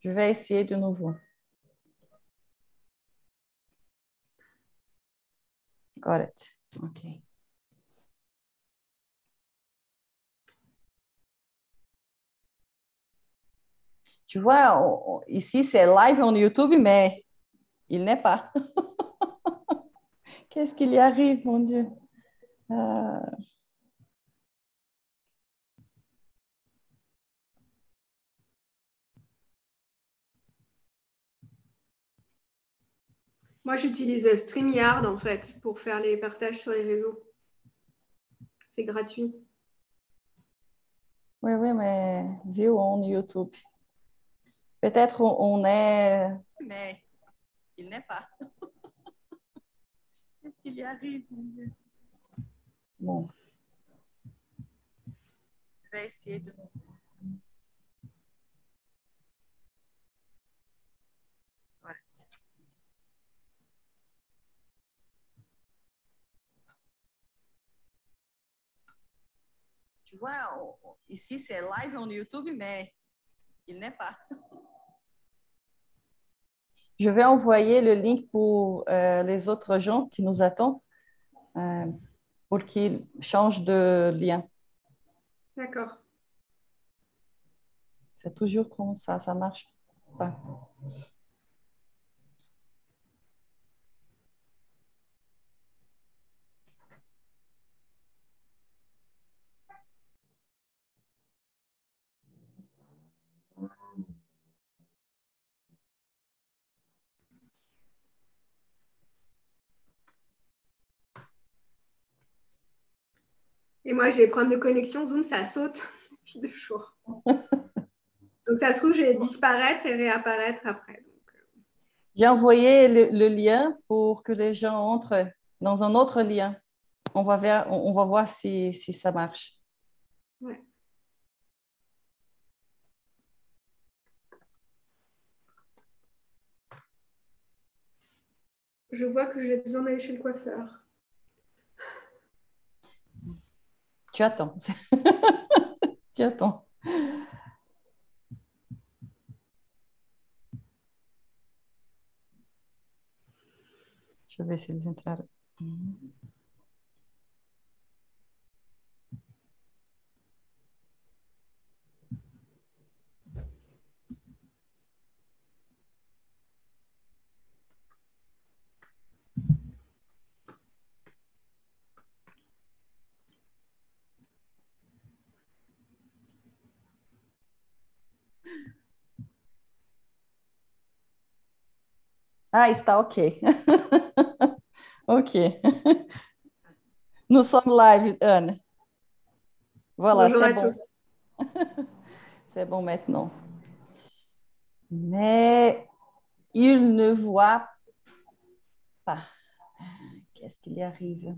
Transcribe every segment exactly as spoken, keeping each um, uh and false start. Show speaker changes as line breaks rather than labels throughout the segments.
Je vais essayer de nouveau. Got it. OK. Tu vois, on- on- ici, c'est live en YouTube, mais il n'est pas. Qu'est-ce qu'il y arrive, mon Dieu? Euh,
Moi, j'utilise StreamYard, en fait, pour faire les partages sur les réseaux. C'est gratuit.
Oui, oui, mais view on YouTube. Peut-être on, on est, mais il n'est pas. Qu'est-ce qu'il y arrive, mon Dieu? Bon. Je vais essayer de nouveau. Voilà. Tu vois, on- on- ici, c'est live en YouTube, mais il n'est pas. Je vais envoyer le link pour euh, les autres gens qui nous attendent euh, pour qu'ils changent de lien.
D'accord.
C'est toujours comme ça, ça marche pas.
Et moi, j'ai des problèmes de connexion. Zoom, ça saute depuis deux jours. Donc, ça se trouve, je vais disparaître et réapparaître après. Donc, euh,
J'ai envoyé le, le lien pour que les gens entrent dans un autre lien. On va, ver- on, on va voir si, si ça marche.
ouais. Je vois que j'ai besoin d'aller chez le coiffeur.
Tu attends. Tu attends. Deixa eu ver se eles entraram. Ah, está ok. Ok. Nous sommes live, Anne. Voilà,
Bonjour
c'est
à
bon.
tous.
C'est bon maintenant. Mais il ne voit pas. Qu'est-ce qu'il y arrive?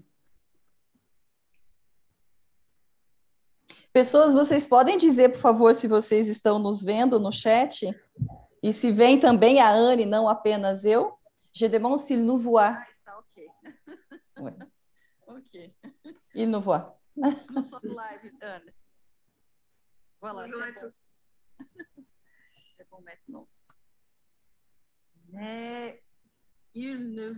Pessoas, vocês podem dizer, por favor, se vocês estão nos vendo no chat? E se vem também a Anne, não apenas eu? Je demande s'il nous voit. Ah, está ok. Ouais. Ok. Il nous voit. Nous sommes live, Anne. Voilà,
Bonjour à
c'est bon.
tous.
C'est bon maintenant. Mais il ne...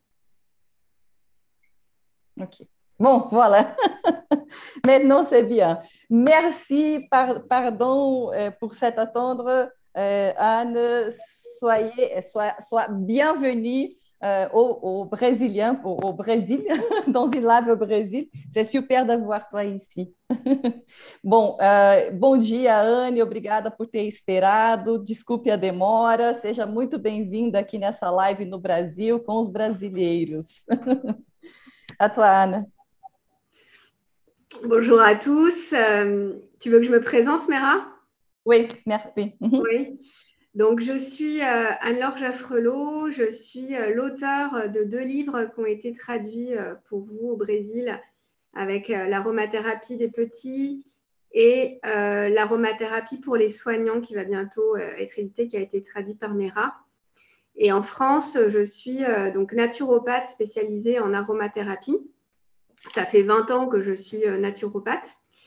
Ok. Bon, voilà. Maintenant, c'est bien. Merci, par- pardon euh, pour cette attendre, euh, Anne. Soyez, sois, sois bienvenue euh, au, au Brésilien, au, au Brésil, dans une live au Brésil. C'est super d'avoir toi ici. Bom, uh, bom dia, Anne. Obrigada por ter esperado. Desculpe a demora. Seja muito bem-vinda aqui nessa live no Brasil com os brasileiros. A toi, Anne.
Bonjour à tous. Euh, tu veux que je me présente, Mera?
Oui, merci.
Oui. Donc, je suis euh, Anne-Laure Jaffrelot. Je suis euh, l'auteure de deux livres qui ont été traduits euh, pour vous au Brésil avec euh, l'aromathérapie des petits et euh, l'aromathérapie pour les soignants qui va bientôt euh, être édité, qui a été traduit par Mera. Et en France, je suis euh, donc naturopathe spécialisée en aromathérapie. Ça fait vingt ans que je suis euh, naturopathe.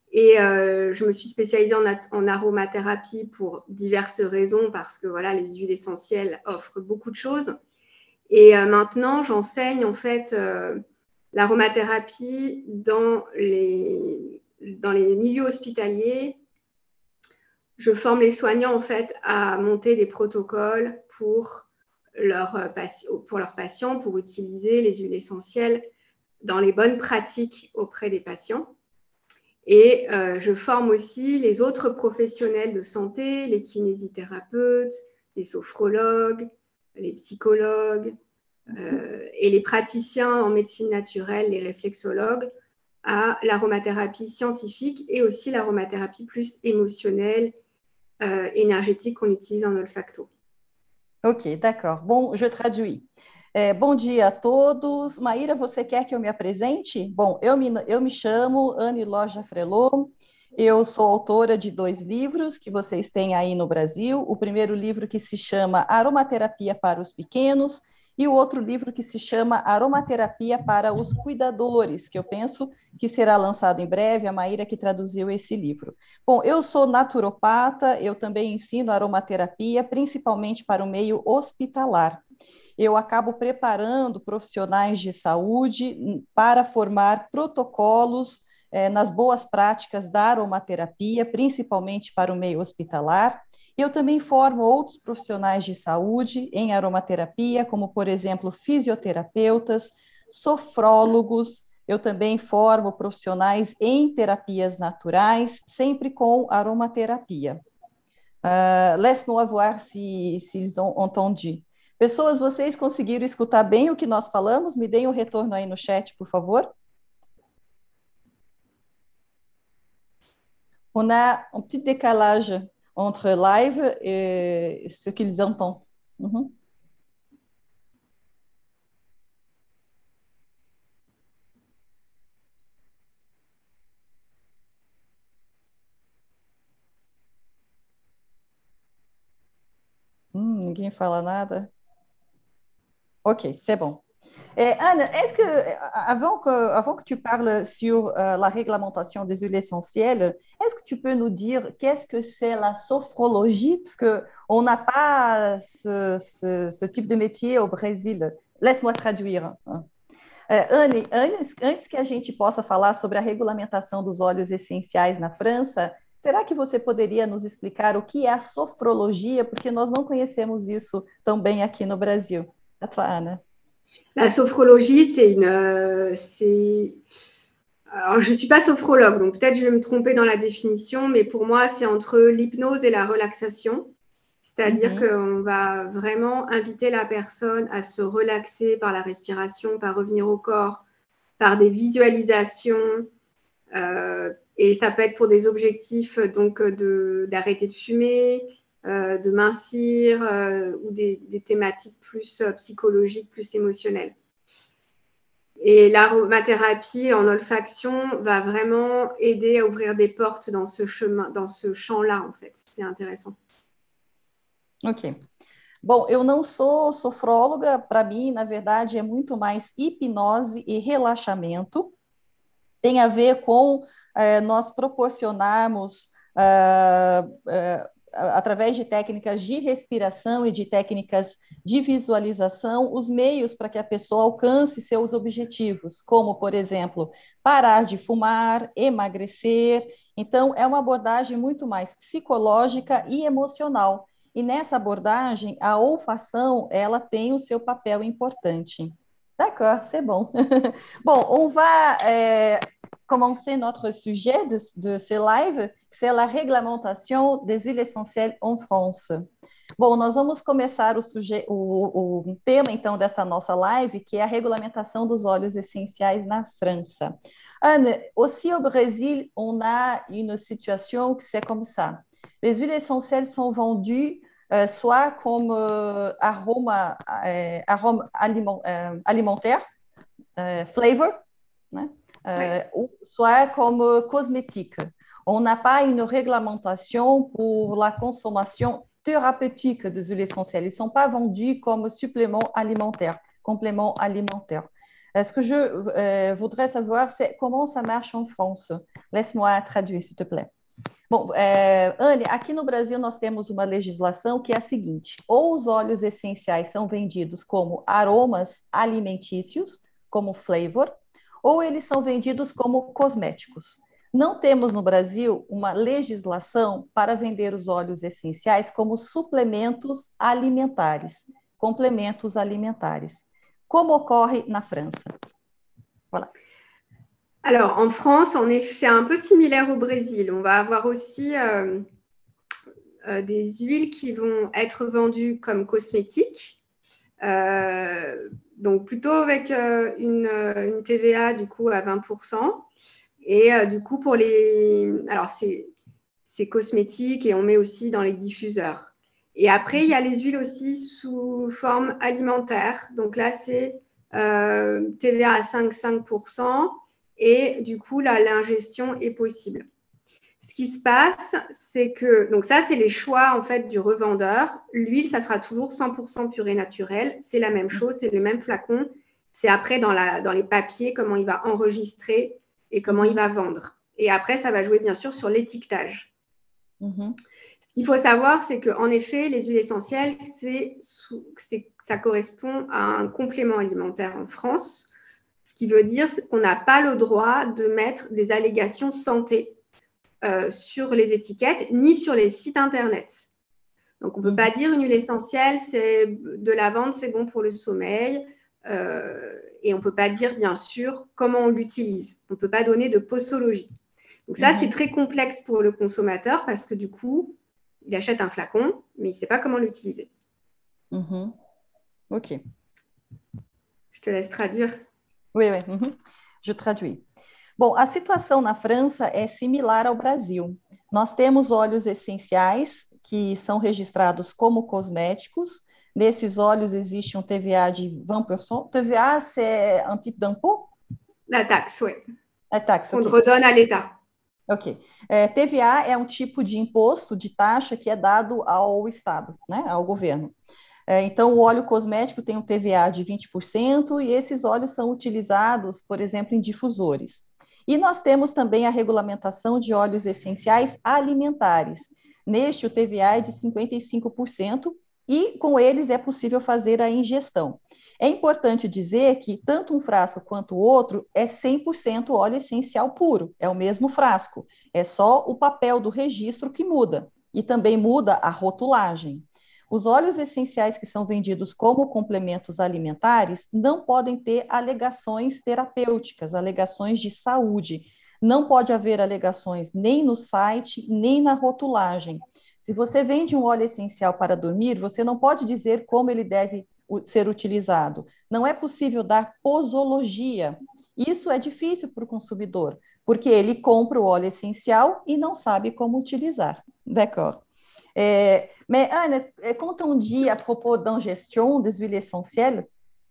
Et euh, je me suis spécialisée en, en aromathérapie pour diverses raisons, parce que voilà, les huiles essentielles offrent beaucoup de choses. Et euh, maintenant, j'enseigne en fait euh, l'aromathérapie dans les, dans les milieux hospitaliers. Je forme les soignants en fait à monter des protocoles pour, leur, pour leurs patients, pour utiliser les huiles essentielles dans les bonnes pratiques auprès des patients. Et euh, je forme aussi les autres professionnels de santé, les kinésithérapeutes, les sophrologues, les psychologues euh, et les praticiens en médecine naturelle, les réflexologues, à l'aromathérapie scientifique et aussi l'aromathérapie plus émotionnelle, euh, énergétique qu'on utilise en olfacto.
Ok, d'accord. Bom, je traduis. É, bom dia a todos. Maíra, você quer que eu me apresente? Bom, eu me, eu me chamo Anne Loja Frelot. Eu sou autora de dois livros que vocês têm aí no Brasil. O primeiro livro que se chama Aromaterapia para os Pequenos e o outro livro que se chama Aromaterapia para os Cuidadores, que eu penso que será lançado em breve, a Maíra que traduziu esse livro. Bom, eu sou naturopata, eu também ensino aromaterapia, principalmente para o meio hospitalar. Eu acabo preparando profissionais de saúde para formar protocolos eh, nas boas práticas da aromaterapia, principalmente para o meio hospitalar. Eu também formo outros profissionais de saúde em aromaterapia, como, por exemplo, fisioterapeutas, sofrólogos. Eu também formo profissionais em terapias naturais, sempre com aromaterapia. Uh, Laisse-moi voir se si, ils ont entendu. Pessoas, vocês conseguiram escutar bem o que nós falamos? Me deem um retorno aí no chat, por favor. On a un petit décalage entre live et ce qu'ils entendent. Uhum. Hum, ninguém fala nada. Ok, c'est bon. Et Anne, est-ce que, avant que, avant que tu parles sur euh, la réglementation des huiles essentielles, est-ce que tu peux nous dire qu'est-ce que c'est la sophrologie? Parce qu'on n'a pas ce, ce, ce, type de métier au Brésil. Laisse-moi traduire. É, Anne, antes, antes que a gente possa falar sobre a regulamentação dos óleos essenciais na França, será que você poderia nos explicar o que é a sofrologia? Porque nós não conhecemos isso tão bem aqui no Brasil. A tua, Ana.
La sophrologie, c'est une... Euh, c'est... Alors, je ne suis pas sophrologue, donc peut-être je vais me tromper dans la définition, mais pour moi, c'est entre l'hypnose et la relaxation. C'est-à-dire mm-hmm. qu'on va vraiment inviter la personne à se relaxer par la respiration, par revenir au corps, par des visualisations. Euh, et ça peut être pour des objectifs donc de, d'arrêter de fumer, euh, de mincir euh, ou des, des thématiques plus euh, psychologiques, plus émotionnelles. Et l'aromathérapie en olfaction va vraiment aider à ouvrir des portes dans ce chemin, dans ce champ-là, en fait. C'est intéressant.
Ok. Bom, eu não sou sofróloga, para mim, na verdade, é muito mais hipnose e relaxamento. Tem a ver com eh, nós proporcionarmos, ah, ah, através de técnicas de respiração e de técnicas de visualização, os meios para que a pessoa alcance seus objetivos, como, por exemplo, parar de fumar, emagrecer. Então, é uma abordagem muito mais psicológica e emocional. E nessa abordagem, a olfação, ela tem o seu papel importante. D'accord, c'est bon. Bon, on va euh, commencer notre sujet de, de ce live, c'est la réglementation des huiles essentielles en France. Bom, nós vamos começar o, suje... o, o tema, então, dessa nossa live, que é a regulamentação dos óleos essenciais na França. Anne, aussi au Brésil, on a une situation que c'est comme ça. Les huiles essentielles sont vendues Euh, soit comme euh, arôme, euh, arôme aliment, euh, alimentaire, euh, flavor, né? euh, oui. Ou soit comme cosmétique. On n'a pas une réglementation pour la consommation thérapeutique des huiles essentielles. Ils ne sont pas vendus comme suppléments alimentaires, compléments alimentaires. Euh, ce que je euh, voudrais savoir, c'est comment ça marche en France. Laisse-moi traduire, s'il te plaît. Bom, é, Anne, aqui no Brasil nós temos uma legislação que é a seguinte: ou os óleos essenciais são vendidos como aromas alimentícios, como flavor, ou eles são vendidos como cosméticos. Não temos no Brasil uma legislação para vender os óleos essenciais como suplementos alimentares, complementos alimentares, como ocorre na França. Voilà.
Alors, en France, c'est un peu similaire au Brésil. On va avoir aussi euh, euh, des huiles qui vont être vendues comme cosmétiques. Euh, donc, plutôt avec euh, une, une T V A, du coup, à vingt pour cent. Et euh, du coup, pour les... Alors, c'est cosmétique et on met aussi dans les diffuseurs. Et après, il y a les huiles aussi sous forme alimentaire. Donc là, c'est euh, T V A à cinq virgule cinq pour cent. Et du coup, là, l'ingestion est possible. Ce qui se passe, c'est que, donc ça, c'est les choix en fait du revendeur. L'huile, ça sera toujours cent pour cent purée naturelle. C'est la même chose, c'est le même flacon. C'est après dans, la, dans les papiers comment il va enregistrer et comment mm-hmm. il va vendre. Et après, ça va jouer bien sûr sur l'étiquetage. Mm-hmm. Ce qu'il faut savoir, c'est qu'en effet, les huiles essentielles, c'est, c'est, ça correspond à un complément alimentaire en France. Ce qui veut dire qu'on n'a pas le droit de mettre des allégations santé euh, sur les étiquettes ni sur les sites internet. Donc, on ne peut mmh. pas dire une huile essentielle, c'est de lavande, c'est bon pour le sommeil. Euh, et on ne peut pas dire, bien sûr, comment on l'utilise. On ne peut pas donner de posologie. Donc, ça, mmh. c'est très complexe pour le consommateur parce que du coup, il achète un flacon, mais il ne sait pas comment l'utiliser.
Mmh. OK.
Je te laisse traduire.
Oui, oui. Uhum. Je traduis. Bom, a situação na França é similar ao Brasil. Nós temos óleos essenciais que são registrados como cosméticos. Nesses óleos existe um T V A de vingt pour cent. T V A, c'est un type d'impôt?
La taxe, oui.
La taxe,
On
ok.
redonne à l'État.
Ok. É, T V A é um tipo de imposto, de taxa que é dado ao Estado, né, ao governo. Então, o óleo cosmético tem um T V A de vinte por cento e esses óleos são utilizados, por exemplo, em difusores. E nós temos também a regulamentação de óleos essenciais alimentares. Neste, o T V A é de cinquenta e cinco por cento e com eles é possível fazer a ingestão. É importante dizer que tanto um frasco quanto o outro é cem por cento óleo essencial puro, é o mesmo frasco, é só o papel do registro que muda e também muda a rotulagem. Os óleos essenciais que são vendidos como complementos alimentares não podem ter alegações terapêuticas, alegações de saúde. Não pode haver alegações nem no site, nem na rotulagem. Se você vende um óleo essencial para dormir, você não pode dizer como ele deve ser utilizado. Não é possível dar posologia. Isso é difícil para o consumidor, porque ele compra o óleo essencial e não sabe como utilizar. D'accord? É, mais Anne, quand on dit à propos d'ingestion des huiles essentielles,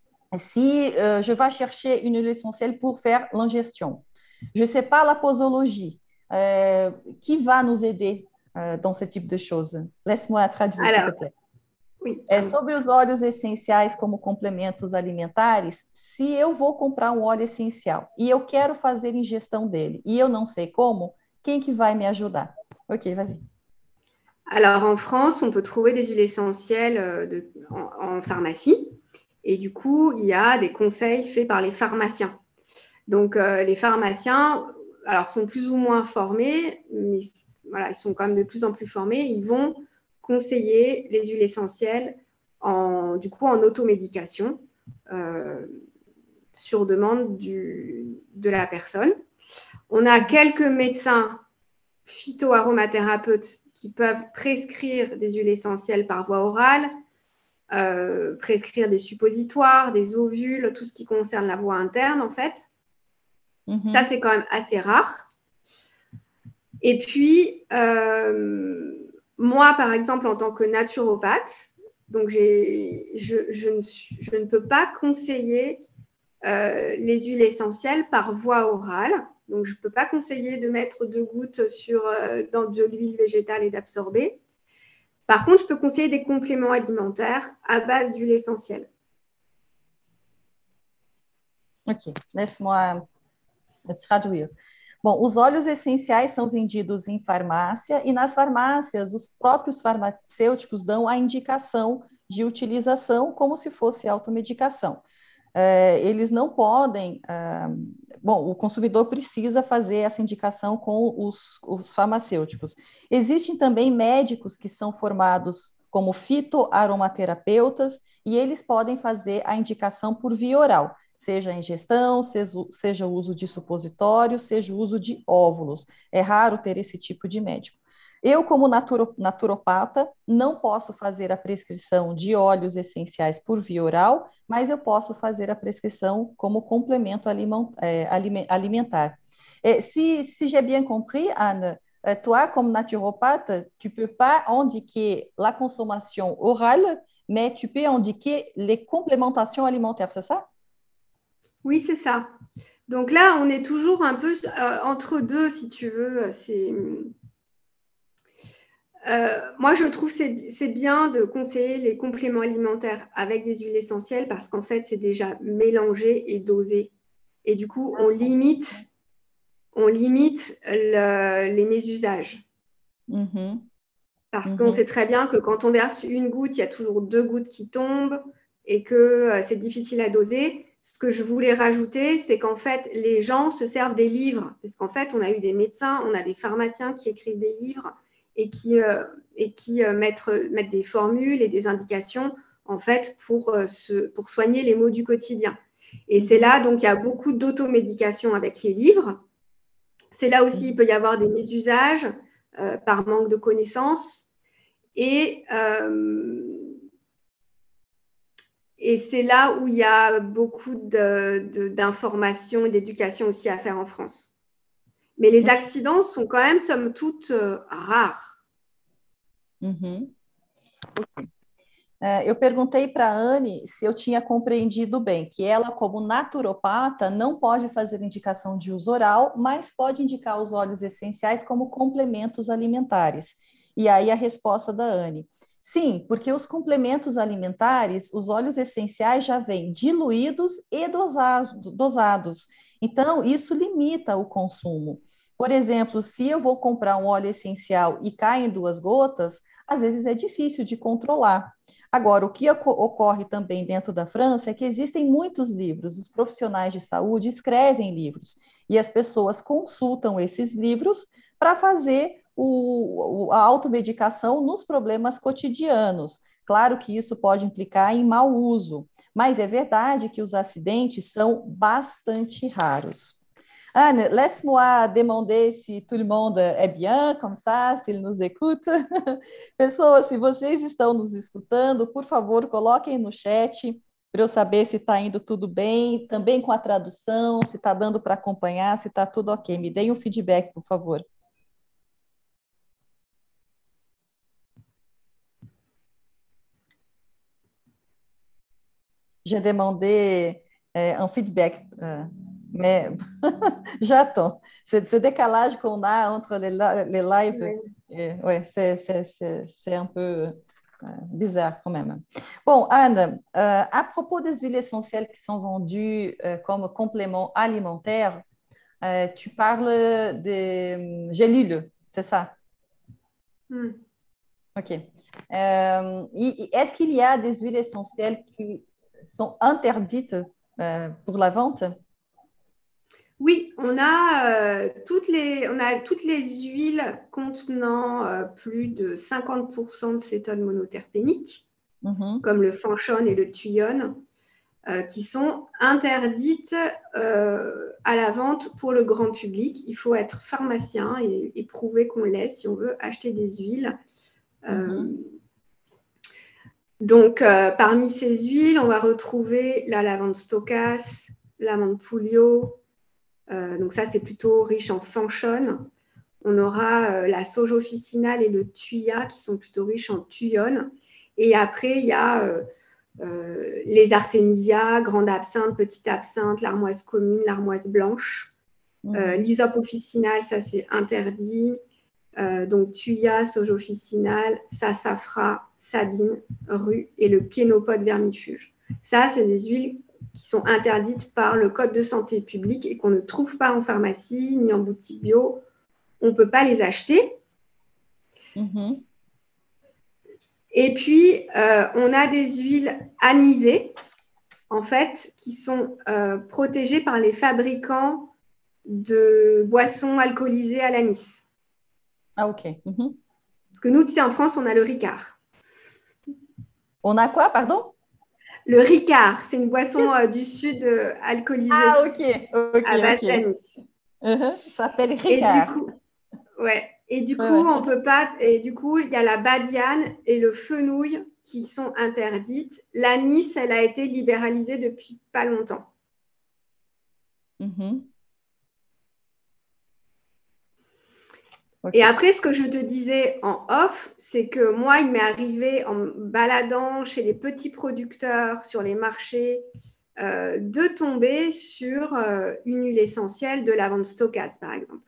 si euh, je vais chercher une huile essentielle pour faire l'ingestion, je ne sais pas la posologie, euh, qui va nous aider euh, dans ce type de choses? Laisse-moi traduire, s'il te plaît.
Oui,
é, sobre os óleos essenciais como complementos alimentares, se eu vou comprar um óleo essencial e eu quero fazer ingestão dele e eu não sei como, quem que vai me ajudar? Ok, vas-y.
Alors, en France, on peut trouver des huiles essentielles de, en, en pharmacie. Et du coup, il y a des conseils faits par les pharmaciens. Donc, euh, les pharmaciens, alors, sont plus ou moins formés, mais voilà, ils sont quand même de plus en plus formés. Ils vont conseiller les huiles essentielles en, du coup, en automédication euh, sur demande du, de la personne. On a quelques médecins phytoaromathérapeutes qui peuvent prescrire des huiles essentielles par voie orale, euh, prescrire des suppositoires, des ovules, tout ce qui concerne la voie interne, en fait. Mm-hmm. Ça, c'est quand même assez rare. Et puis, euh, moi, par exemple, en tant que naturopathe, donc j'ai, je, je, ne, je ne peux pas conseiller euh, les huiles essentielles par voie orale. Donc, je ne peux pas conseiller de mettre deux gouttes sur, euh, dans de l'huile végétale et d'absorber. Par contre, je peux conseiller des compléments alimentaires à base d'huile essentielle.
Ok, laisse-moi traduire. Bom, os óleos essenciais são vendidos em farmácia e nas farmácias os próprios farmacêuticos dão a indicação de utilização como se fosse automedicação. É, eles não podem... Ah, bom, o consumidor precisa fazer essa indicação com os, os farmacêuticos. Existem também médicos que são formados como fitoaromaterapeutas e eles podem fazer a indicação por via oral, seja ingestão, seja o uso de supositório, seja o uso de óvulos. É raro ter esse tipo de médico. Eu, como naturo, naturopata, não posso fazer a prescrição de óleos essenciais por via oral, mas eu posso fazer a prescrição como complemento alimentar. Et si, si j'ai bien compris, Anne, toi, comme naturopathe, tu ne peux pas indiquer la consommation orale, mais tu peux indiquer les complémentations alimentaires, c'est ça?
Oui, c'est ça. Donc là, on est toujours un peu euh, entre deux, si tu veux. C'est... Euh, moi, je trouve que c'est bien de conseiller les compléments alimentaires avec des huiles essentielles parce qu'en fait, c'est déjà mélangé et dosé. Et du coup, on limite, on limite le, les mésusages.
Mm-hmm.
Parce
mm-hmm.
qu'on sait très bien que quand on verse une goutte, il y a toujours deux gouttes qui tombent et que euh, c'est difficile à doser. Ce que je voulais rajouter, c'est qu'en fait, les gens se servent des livres. Parce qu'en fait, on a eu des médecins, on a des pharmaciens qui écrivent des livres et qui, euh, et qui euh, mettent, mettent des formules et des indications en fait pour, euh, se, pour soigner les maux du quotidien. Et c'est là, donc, il y a beaucoup d'automédication avec les livres. C'est là aussi, il peut y avoir des mésusages euh, par manque de connaissances. Et, euh, et c'est là où il y a beaucoup de, de, d'informations et d'éducation aussi à faire en France. Mais les accidents sont quand même, somme toute, euh, rares.
Uhum. Okay. É, eu perguntei para a Anne se eu tinha compreendido bem, que ela, como naturopata, não pode fazer indicação de uso oral, mas pode indicar os óleos essenciais como complementos alimentares. E aí a resposta da Anne: sim, porque os complementos alimentares, os óleos essenciais já vêm diluídos e dosados. Então, isso limita o consumo. Por exemplo, se eu vou comprar um óleo essencial e cai em duas gotas, às vezes é difícil de controlar. Agora, o que ocorre também dentro da França é que existem muitos livros, os profissionais de saúde escrevem livros, e as pessoas consultam esses livros para fazer o, a automedicação nos problemas cotidianos. Claro que isso pode implicar em mau uso, mas é verdade que os acidentes são bastante raros. Anne, laisse-moi demander si tout le monde est bien, comme ça, s'ils nous écoutent. Pessoas, se vocês estão nos escutando, por favor, coloquem no chat para eu saber se está indo tudo bem, também com a tradução, se está dando para acompanhar, se está tudo ok. Me deem um feedback, por favor. J'ai demandé euh, un feedback. Euh, mais j'attends. Ce, ce décalage qu'on a entre les, les lives, ouais, et, ouais, c'est, c'est, c'est, c'est un peu euh, bizarre quand même. Bon, Anne, euh, à propos des huiles essentielles qui sont vendues euh, comme complément alimentaire, euh, tu parles des gélules, c'est ça?
Mm.
Ok. Euh, est-ce qu'il y a des huiles essentielles qui sont interdites euh, pour la vente?
Oui, on a, euh, toutes les, on a toutes les huiles contenant euh, plus de cinquante pour cent de cétone monoterpénique, mm-hmm. comme le fanchone et le tuyone, euh, qui sont interdites euh, à la vente pour le grand public. Il faut être pharmacien et, et prouver qu'on l'est si on veut acheter des huiles. Euh, mm-hmm. Donc, euh, parmi ces huiles, on va retrouver la lavande stokas, l'amande pouliot. Euh, donc ça, c'est plutôt riche en fanchone. On aura euh, la sauge officinale et le thuya qui sont plutôt riches en thuyone. Et après, il y a euh, euh, les artémisias, grande absinthe, petite absinthe, l'armoise commune, l'armoise blanche. Mmh. Euh, L'hysope officinale, ça c'est interdit. Euh, donc thuya, sauge officinale, sassafras, sabine, rue et le kénopode vermifuge. Ça, c'est des huiles qui sont interdites par le Code de santé publique et qu'on ne trouve pas en pharmacie ni en boutique bio. On ne peut pas les acheter.
Uhum.
Et puis, euh, on a des huiles anisées, en fait, qui sont euh, protégées par les fabricants de boissons alcoolisées à l'anis.
Ah, ok. Uhum.
Parce que nous, tu sais, en France, on a le Ricard.
On a quoi, pardon?
Le Ricard, c'est une boisson euh, du sud euh, alcoolisée
Ah, ok, ok,
à base
ok.
d'anis.
Uhum. Ça s'appelle
Et du
Ricard.
coup, ouais. Et du
Ouais,
coup,
ouais.
on peut pas. Et du coup, il y a la badiane et le fenouil qui sont interdites. L'anis, elle a été libéralisée depuis pas longtemps.
Uhum. Ok.
Et après, ce que je te disais en off, c'est que moi, il m'est arrivé en me baladant chez les petits producteurs sur les marchés euh, de tomber sur euh, une huile essentielle de lavande stockase, par exemple.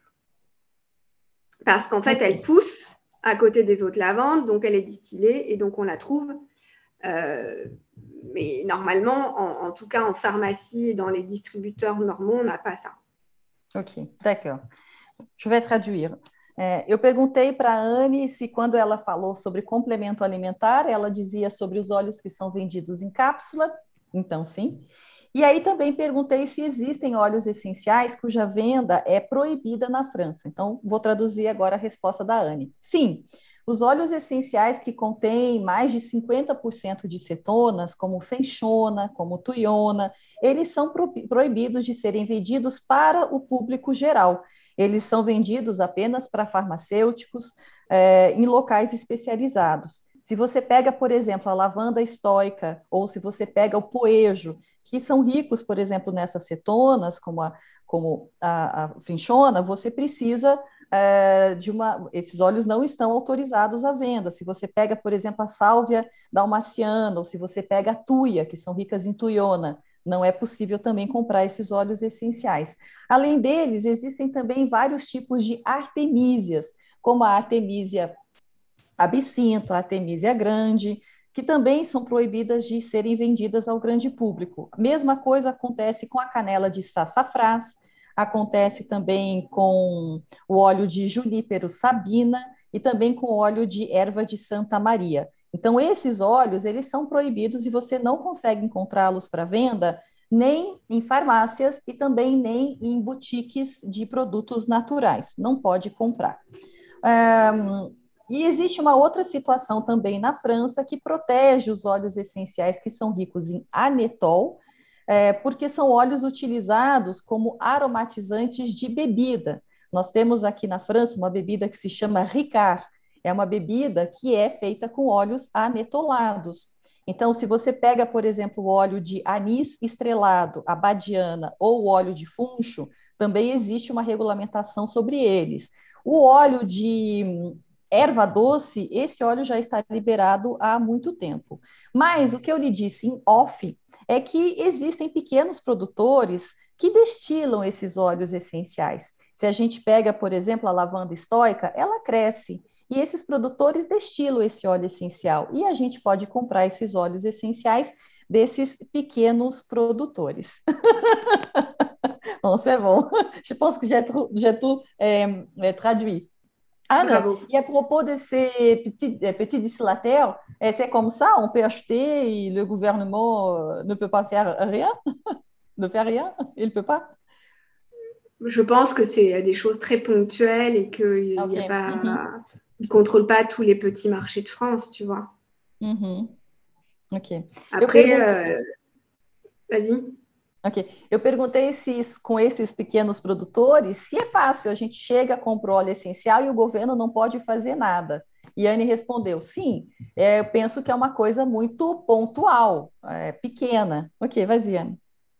Parce qu'en fait,
Ok.
elle pousse à côté des autres lavandes, donc elle est distillée et donc on la trouve. Euh, mais normalement, en, en tout cas en pharmacie et dans les distributeurs normaux, on n'a pas ça.
Ok, d'accord. Je vais traduzir. É, eu perguntei para a Anne se, quando ela falou sobre complemento alimentar, ela dizia sobre os óleos que são vendidos em cápsula. Então, sim. E aí também perguntei se existem óleos essenciais cuja venda é proibida na França. Então, vou traduzir agora a resposta da Anne. Sim, os óleos essenciais que contêm mais de cinquenta por cento de cetonas, como fenchona, como tuiona, eles são pro proibidos de serem vendidos para o público geral. Eles são vendidos apenas para farmacêuticos é, em locais especializados. Se você pega, por exemplo, a lavanda estoica, ou se você pega o poejo, que são ricos, por exemplo, nessas cetonas, como a, como a, a finchona, você precisa é, de uma... Esses óleos não estão autorizados à venda. Se você pega, por exemplo, a sálvia dalmaciana, ou se você pega a tuia, que são ricas em tuiona, não é possível também comprar esses óleos essenciais. Além deles, existem também vários tipos de artemísias, como a artemísia absinto, a artemísia grande, que também são proibidas de serem vendidas ao grande público. A mesma coisa acontece com a canela de sassafrás, acontece também com o óleo de junípero sabina e também com o óleo de erva de Santa Maria. Então, esses óleos, eles são proibidos e você não consegue encontrá-los para venda nem em farmácias e também nem em boutiques de produtos naturais. Não pode comprar. Um, e existe uma outra situação também na França que protege os óleos essenciais que são ricos em anetol, é, porque são óleos utilizados como aromatizantes de bebida. Nós temos aqui na França uma bebida que se chama Ricard. É uma bebida que é feita com óleos anetolados. Então, se você pega, por exemplo, o óleo de anis estrelado, a badiana ou o óleo de funcho, também existe uma regulamentação sobre eles. O óleo de erva doce, esse óleo já está liberado há muito tempo. Mas o que eu lhe disse em off é que existem pequenos produtores que destilam esses óleos essenciais. Se a gente pega, por exemplo, a lavanda estoica, ela cresce. E esses produtores destilam esse óleo essencial. E a gente pode comprar esses óleos essenciais desses pequenos produtores. Bon, c'est bon. Je pense que j'ai tout, j'ai tout euh, traduit. Anne,
Bravo.
et à propos de ces petits, petits distillateurs, c'est comme ça, on peut acheter et le gouvernement euh, ne peut pas faire rien, ne fait rien, il ne peut pas.
Je pense que c'est des choses très ponctuelles et qu'il
Ok.
n'y a pas,
Mhm.
ils contrôlent pas tous les petits marchés de France, tu vois.
Mhm. Ok. Eu
Après,
perguntei,
euh, vas-y.
ok. Eu perguntei se isso- com esses pequenos produtores, se é fácil, a gente chega, compra o óleo essencial e o governo não pode fazer nada. E a Anne respondeu, sim, é, eu penso que é uma coisa muito pontual, é, pequena. Ok, vas-y, Anne.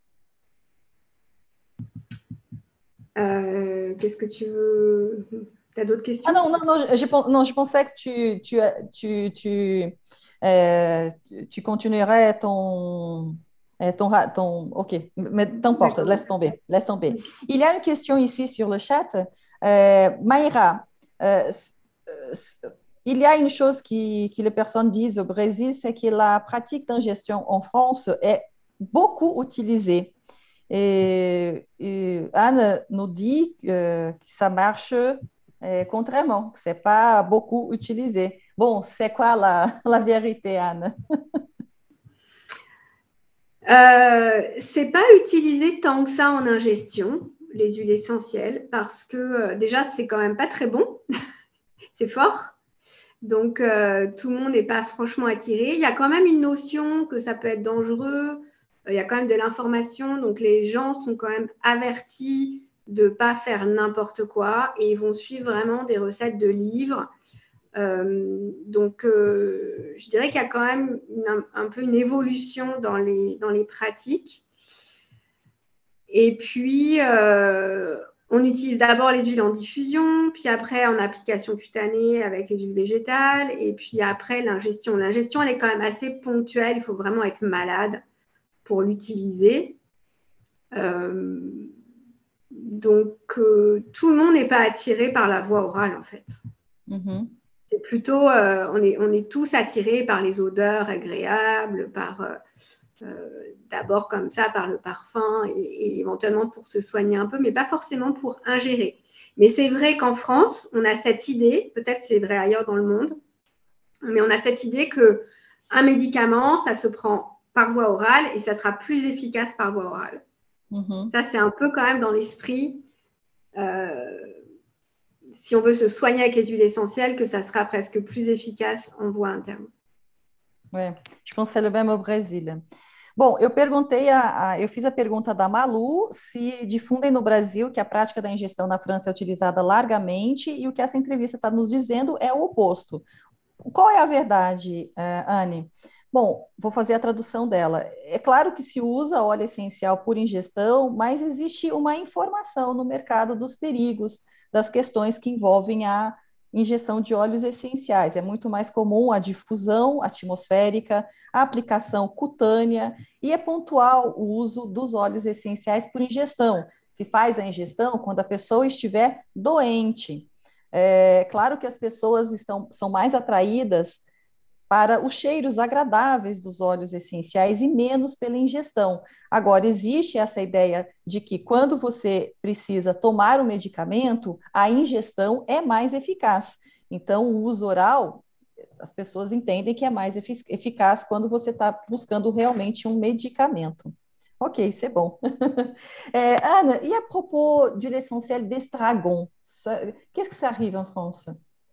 Euh, qu'est-ce que tu veux? Tu as d'autres
Ah
questions?
non, non, non, je, pen- non, je pensais que tu, tu, tu, tu, euh, tu continuerais ton, euh, ton, ra- ton... Ok, mais t'importe,
D'accord.
laisse tomber, laisse tomber. Il y a une question ici sur le chat. Euh, Maïra, euh, s- euh, s- il y a une chose qui, que les personnes disent au Brésil, c'est que la pratique d'ingestion en France est beaucoup utilisé. Et, et Anne nous dit euh, que ça marche euh, contrairement, que c'est pas beaucoup utilisé. Bon, c'est quoi la, la vérité, Anne?
Euh, c'est pas utilisé tant que ça en ingestion, les huiles essentielles, parce que euh, déjà, c'est quand même pas très bon, c'est fort. Donc, euh, tout le monde n'est pas franchement attiré. Il y a quand même une notion que ça peut être dangereux. Il y a quand même de l'information. Donc, les gens sont quand même avertis de ne pas faire n'importe quoi et ils vont suivre vraiment des recettes de livres. Euh, donc, euh, je dirais qu'il y a quand même une, un, un peu une évolution dans les, dans les pratiques. Et puis, euh, on utilise d'abord les huiles en diffusion, puis après en application cutanée avec les huiles végétales, et puis après l'ingestion. L'ingestion, elle est quand même assez ponctuelle, il faut vraiment être malade pour l'utiliser. Euh, donc, euh, tout le monde n'est pas attiré par la voie orale, en fait.
Mm-hmm.
C'est plutôt, euh, on, est, on est tous attirés par les odeurs agréables, par... Euh, Euh, d'abord comme ça par le parfum et, et éventuellement pour se soigner un peu, mais pas forcément pour ingérer. Mais c'est vrai qu'en France, on a cette idée, peut-être c'est vrai ailleurs dans le monde, mais on a cette idée qu'un médicament, ça se prend par voie orale et ça sera plus efficace par voie orale.
Mm-hmm.
Ça, c'est un peu quand même dans l'esprit, euh, si on veut se soigner avec les huiles essentielles, que ça sera presque plus efficace en voie interne.
É, je pense que c'est le même au Brasil. Bom, eu perguntei a, a- eu fiz a pergunta da Malu se difundem no Brasil que a prática da injeção na França é utilizada largamente e o que essa entrevista está nos dizendo é o oposto. Qual é a verdade, eh, Anne? Bom, vou fazer a tradução dela. É claro que se usa óleo essencial por ingestão, mas existe uma informação no mercado dos perigos, das questões que envolvem a ingestão de óleos essenciais. É muito mais comum a difusão atmosférica, a aplicação cutânea e é pontual o uso dos óleos essenciais por ingestão. Se faz a ingestão quando a pessoa estiver doente. É claro que as pessoas estão, são mais atraídas para os cheiros agradáveis dos óleos essenciais e menos pela ingestão. Agora, existe essa ideia de que quando você precisa tomar o medicamento, a ingestão é mais eficaz. Então, o uso oral, as pessoas entendem que é mais eficaz quando você está buscando realmente um medicamento. Ok, c'est bon. Euh, Anne, et à propos de l'essentiel d'estragon, qu'est-ce que ça arrive en France?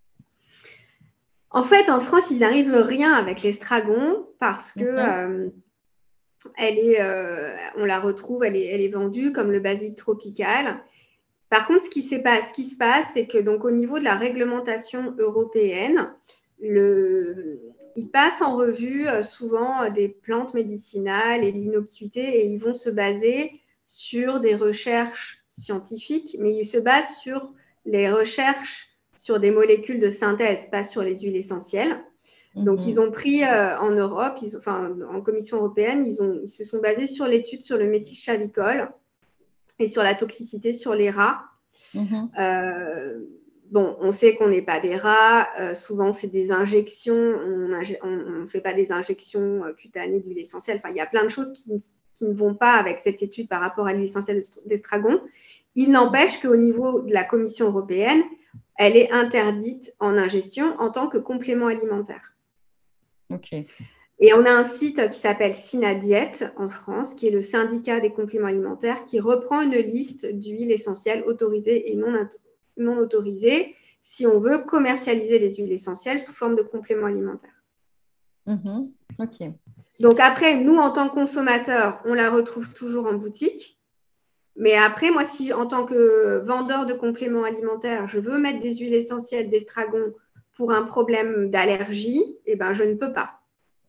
En fait, en France, il n'arrive rien avec l'estragon parce que
Mm-hmm.
euh, elle est, euh, on la retrouve, elle est, elle est vendue comme le basilic tropical. Par contre, ce qui, pas, ce qui se passe, c'est que donc au niveau de la réglementation européenne, le, ils passent en revue euh, souvent euh, des plantes médicinales et l'innocuité et ils vont se baser sur des recherches scientifiques, mais ils se basent sur les recherches sur des molécules de synthèse, pas sur les huiles essentielles. Donc,
Mm-hmm.
ils ont pris euh, en Europe, ils, enfin, en Commission européenne, ils, ont, ils se sont basés sur l'étude sur le méthylchavicol et sur la toxicité sur les rats.
Mm-hmm.
Euh, bon, on sait qu'on n'est pas des rats. Euh, souvent, c'est des injections. On ne fait pas des injections cutanées d'huile essentielle. Enfin, il y a plein de choses qui, qui ne vont pas avec cette étude par rapport à l'huile essentielle d'estragon. Il n'empêche qu'au niveau de la Commission européenne, elle est interdite en ingestion en tant que complément alimentaire.
Okay.
Et on a un site qui s'appelle Synadiète en France, qui est le syndicat des compléments alimentaires, qui reprend une liste d'huiles essentielles autorisées et non, non autorisées si on veut commercialiser les huiles essentielles sous forme de compléments alimentaires.
Mm-hmm. Okay.
Donc après, nous, en tant que consommateurs, on la retrouve toujours en boutique. Mais après, moi, si en tant que vendeur de compléments alimentaires, je veux mettre des huiles essentielles d'estragon pour un problème d'allergie, eh ben, je ne peux pas.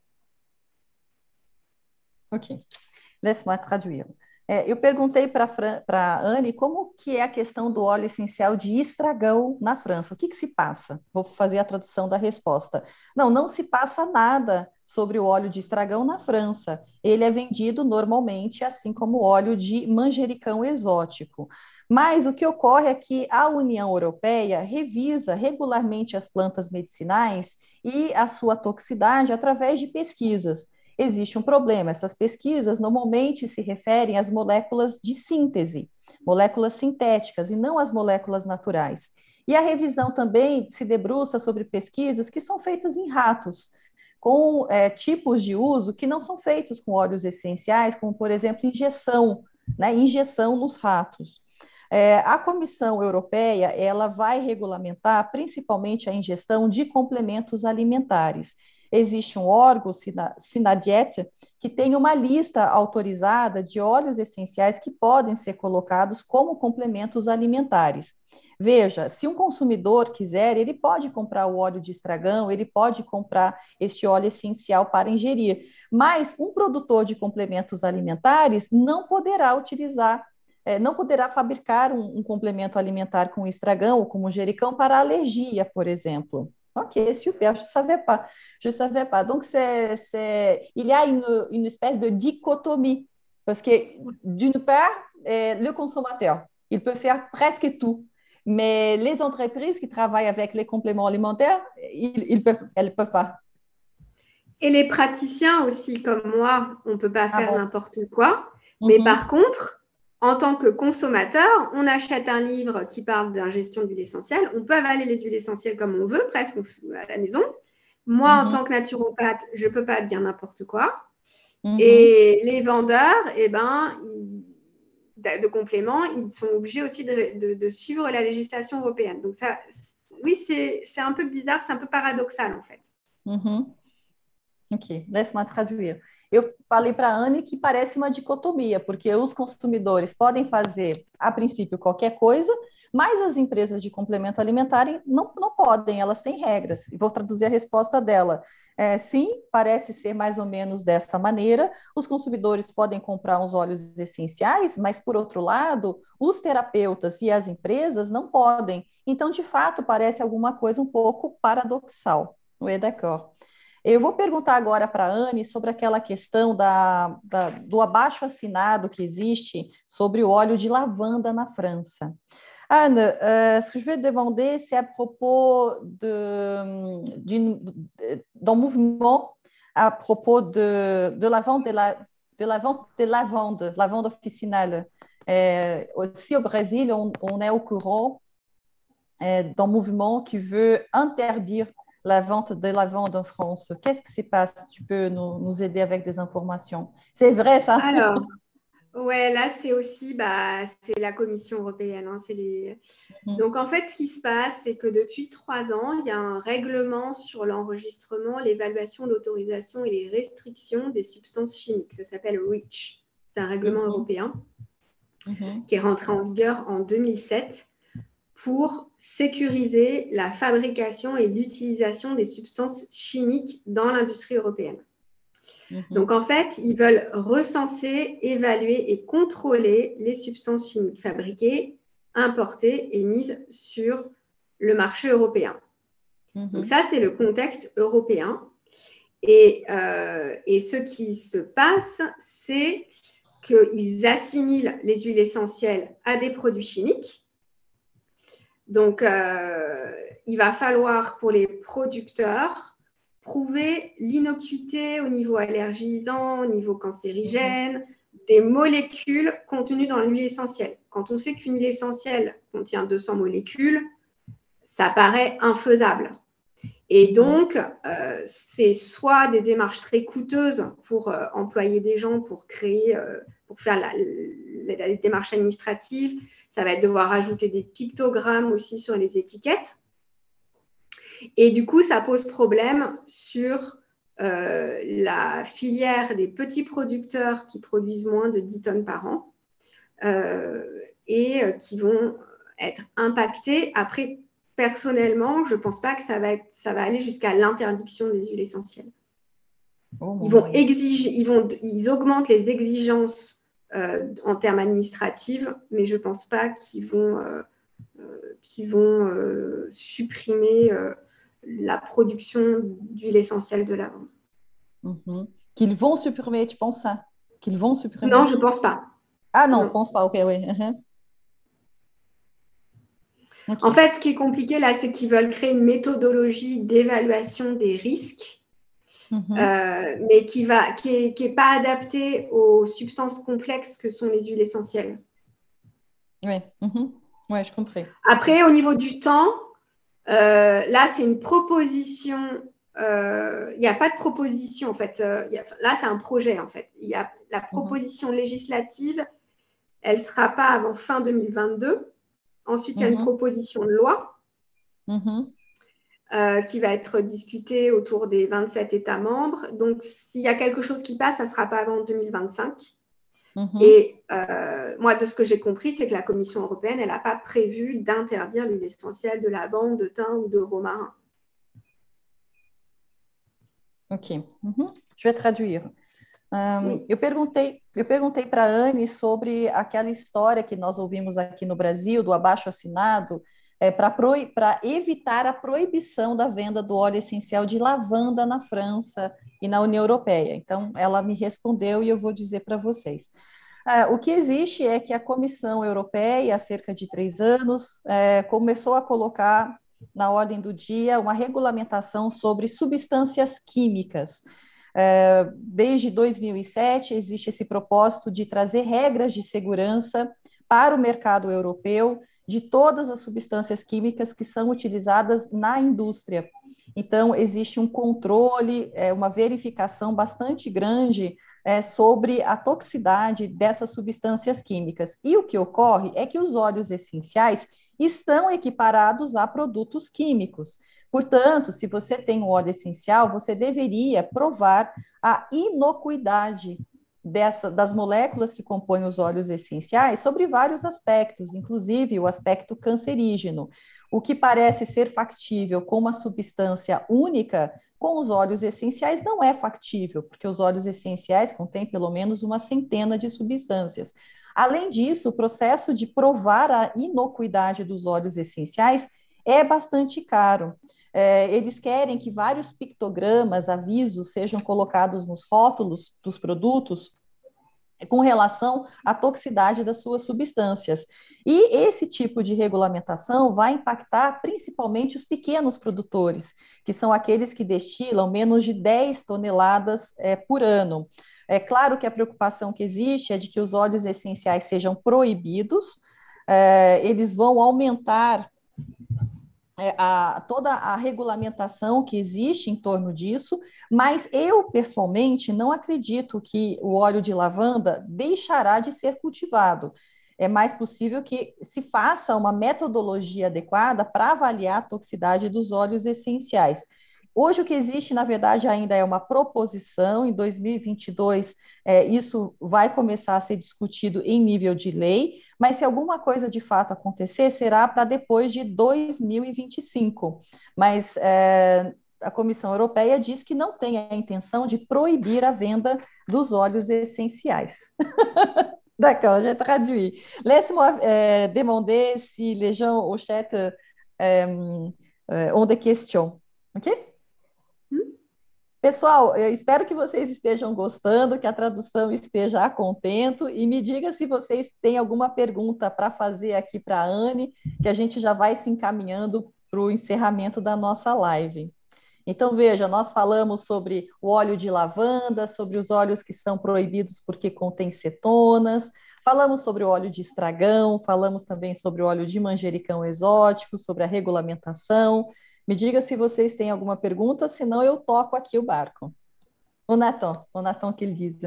Ok, laisse-moi traduire. É, eu perguntei para a Anne como que é a questão do óleo essencial de estragão na França. O que, que se passa? Vou fazer a tradução da resposta. Não, não se passa nada sobre o óleo de estragão na França. Ele é vendido normalmente, assim como o óleo de manjericão exótico. Mas o que ocorre é que a União Europeia revisa regularmente as plantas medicinais e a sua toxicidade através de pesquisas. existe um problema. Essas pesquisas normalmente se referem às moléculas de síntese, moléculas sintéticas, e não às moléculas naturais. E a revisão também se debruça sobre pesquisas que são feitas em ratos, com é, tipos de uso que não são feitos com óleos essenciais, como, por exemplo, injeção, né, injeção nos ratos. É, a Comissão Europeia, ela vai regulamentar principalmente a ingestão de complementos alimentares. Existe um órgão, Sinadiet, que tem uma lista autorizada de óleos essenciais que podem ser colocados como complementos alimentares. Veja, se um consumidor quiser, ele pode comprar o óleo de estragão, ele pode comprar este óleo essencial para ingerir, mas um produtor de complementos alimentares não poderá utilizar, eh, não poderá fabricar um, um complemento alimentar com estragão ou com manjericão para alergia, por exemplo. Ok, super, je ne savais pas. Je ne savais pas. Donc, c'est, c'est... il y a une, une espèce de dichotomie, parce que d'une part, eh, le consommateur, il peut faire presque tout. Mais les entreprises qui travaillent avec les compléments alimentaires, ils, ils peuvent, elles ne peuvent pas.
Et les praticiens aussi, comme moi, on ne peut pas
Ah
faire
bon?
n'importe quoi.
Mm-hmm.
Mais par contre, en tant que consommateur, on achète un livre qui parle d'ingestion d'huile essentielle. On peut avaler les huiles essentielles comme on veut, presque à la maison. Moi, mm-hmm. en tant que naturopathe, je ne peux pas dire n'importe quoi. Mm-hmm. Et les vendeurs, eh ben, ils de compléments, ils sont obligés aussi de, de, de suivre la législation européenne. Donc, ça, oui, c'est, c'est un peu bizarre, c'est un peu paradoxal, en fait.
Uhum. Ok, laisse-moi traduire. Eu falei para a Anne que parece uma dicotomia, porque os consumidores podem fazer, a princípio, qualquer coisa, mas as empresas de complemento alimentar não, não podem, elas têm regras. E vou traduzir a resposta dela. É, sim, parece ser mais ou menos dessa maneira. Os consumidores podem comprar uns óleos essenciais, mas, por outro lado, os terapeutas e as empresas não podem. Então, de fato, parece alguma coisa um pouco paradoxal. Não é d'accord? Eu vou perguntar agora para a Anne sobre aquela questão da, da, do abaixo-assinado que existe sobre o óleo de lavanda na França. Anne, euh, ce que je vais te demander, c'est à propos de, d'un mouvement à propos de, de, la vente de, la, de la vente de lavande, lavande officinale. Euh, aussi au Brésil, on, on est au courant euh, d'un mouvement qui veut interdire la vente de lavande en France. Qu'est-ce qui se passe? Tu peux nous, nous aider avec des informations. C'est vrai, ça?
Alors, ouais, là, c'est aussi bah, c'est la Commission européenne. Hein, c'est les... mmh. Donc, en fait, ce qui se passe, c'est que depuis trois ans, il y a un règlement sur l'enregistrement, l'évaluation, l'autorisation et les restrictions des substances chimiques. Ça s'appelle REACH. C'est un règlement mmh. européen mmh. qui est rentré en vigueur en deux mille sept pour sécuriser la fabrication et l'utilisation des substances chimiques dans l'industrie européenne. Mmh. Donc, en fait, ils veulent recenser, évaluer et contrôler les substances chimiques fabriquées, importées et mises sur le marché européen. Mmh. Donc, ça, c'est le contexte européen. Et, euh, et ce qui se passe, c'est qu'ils assimilent les huiles essentielles à des produits chimiques. Donc, euh, il va falloir pour les producteurs prouver l'innocuité au niveau allergisant, au niveau cancérigène, mmh. des molécules contenues dans l'huile essentielle. Quand on sait qu'une huile essentielle contient deux cents molécules, ça paraît infaisable. Et donc, euh, c'est soit des démarches très coûteuses pour euh, employer des gens, pour créer, euh, pour faire la, la, la démarche administrative. Ça va être devoir ajouter des pictogrammes aussi sur les étiquettes. Et du coup, ça pose problème sur euh, la filière des petits producteurs qui produisent moins de dix tonnes par an euh, et euh, qui vont être impactés. Après, personnellement, je ne pense pas que ça va, être, ça va aller jusqu'à l'interdiction des huiles essentielles. Oh, ils, vont exiger, ils, vont, ils augmentent les exigences Euh, en termes administratifs, mais je ne pense pas qu'ils vont, euh, euh, qu'ils vont euh, supprimer euh, la production d'huile essentielle de lavande.
Mm-hmm. Qu'ils vont supprimer, tu penses ça? Qu'ils vont supprimer?
Non, je ne pense pas.
Ah non, je ne pense pas, ok, oui. Uh-huh. Okay.
En fait, ce qui est compliqué là, c'est qu'ils veulent créer une méthodologie d'évaluation des risques
Mhm.
euh, mais qui va, qui est, qui est pas adapté aux substances complexes que sont les huiles essentielles.
Oui, mhm. Ouais, je comprends.
Après, au niveau du temps, euh, là, c'est une proposition. Euh, Il n'y a pas de proposition, en fait. Euh, y a, là, c'est un projet, en fait. Il y a la
Mhm.
proposition législative, elle ne sera pas avant fin deux mille vingt-deux. Ensuite, il y a une
Mhm.
proposition de loi
Mhm.
euh, qui va être discutée autour des vingt-sept États membres. Donc, s'il y a quelque chose qui passe, ça ne sera pas avant deux mille vingt-cinq.
Mhm.
Et euh, moi, de ce que j'ai compris, c'est que la Commission européenne, elle n'a pas prévu d'interdire l'huile essentielle de lavande, de thym ou de romarin.
Ok. Uhum. Je vais traduire. Um,
Oui.
eu perguntei, eu perguntei para a Anne sobre aquela história que nós ouvimos aqui no Brasil, do abaixo-assinado, é, para evitar a proibição da venda do óleo essencial de lavanda na França e na União Europeia. Então, ela me respondeu e eu vou dizer para vocês. É, o que existe é que a Comissão Europeia, há cerca de três anos, é, começou a colocar na ordem do dia uma regulamentação sobre substâncias químicas. É, desde dois mil e sete, existe esse propósito de trazer regras de segurança para o mercado europeu de todas as substâncias químicas que são utilizadas na indústria. Então, existe um controle, é, uma verificação bastante grande é, sobre a toxicidade dessas substâncias químicas. E o que ocorre é que os óleos essenciais estão equiparados a produtos químicos. Portanto, se você tem um óleo essencial, você deveria provar a inocuidade dessa, das moléculas que compõem os óleos essenciais sobre vários aspectos, inclusive o aspecto cancerígeno. O que parece ser factível com uma substância única, com os óleos essenciais não é factível, porque os óleos essenciais contêm pelo menos uma centena de substâncias. Além disso, o processo de provar a inocuidade dos óleos essenciais é bastante caro. É, eles querem que vários pictogramas, avisos, sejam colocados nos rótulos dos produtos com relação à toxicidade das suas substâncias. E esse tipo de regulamentação vai impactar principalmente os pequenos produtores, que são aqueles que destilam menos de dez toneladas é, por ano. É claro que a preocupação que existe é de que os óleos essenciais sejam proibidos, é, eles vão aumentar é, a, toda a regulamentação que existe em torno disso, mas eu, pessoalmente, não acredito que o óleo de lavanda deixará de ser cultivado. É mais possível que se faça uma metodologia adequada para avaliar a toxicidade dos óleos essenciais. Hoje, o que existe, na verdade, ainda é uma proposição. Em dois mil e vinte e dois, é, isso vai começar a ser discutido em nível de lei, mas se alguma coisa de fato acontecer, será para depois de dois mil e vinte e cinco. Mas é, a Comissão Europeia diz que não tem a intenção de proibir a venda dos óleos essenciais. D'accord, j'ai traduit. Laisse-moi euh, demander si les gens au chat euh, euh, ont des questions. OK? Pessoal, eu espero que vocês estejam gostando, que a tradução esteja a contento e me diga se vocês têm alguma pergunta para fazer aqui para a Anne, que a gente já vai se encaminhando para o encerramento da nossa live. Então, veja, nós falamos sobre o óleo de lavanda, sobre os óleos que são proibidos porque contêm cetonas, falamos sobre o óleo de estragão, falamos também sobre o óleo de manjericão exótico, sobre a regulamentação. Me diga se vocês têm alguma pergunta, senão eu toco aqui o barco. O Nathan, o Nathan que ele diz.